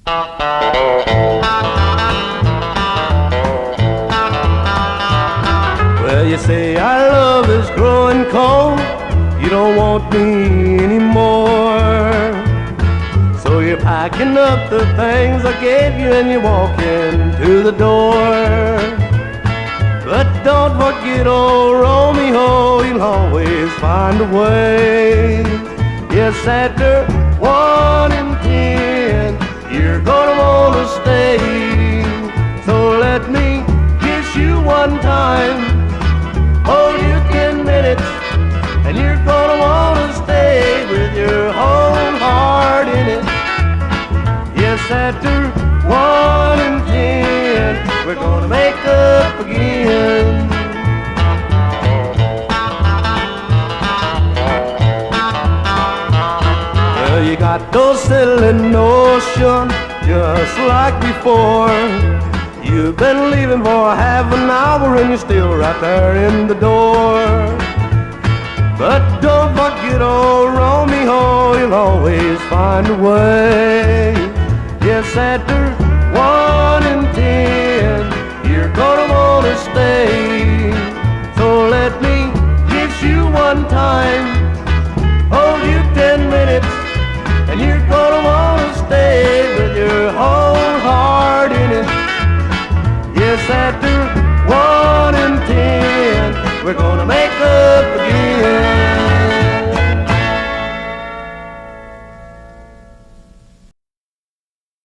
Well, you say our love is growing cold, you don't want me anymore. So you're packing up the things I gave you and you're walking to the door. But don't forget old Romeo, he'll always find a way. Yes, after 1 in 10, you're gonna wanna stay. So let me kiss you one time, hold you 10 minutes, and you're gonna wanna stay with your whole heart in it. Yes, after 1 in 10, we're gonna make up again. Well, you got those silly notions just like before. You've been leaving for half an hour and you're still right there in the door. But don't forget old Romeo, he'll always find a way. Yes, after 1 in 10, you're gonna wanna stay. So let me kiss you one time, hold you 10 minutes, and you're gonna wanna stay with your whole heart in it. Yes, after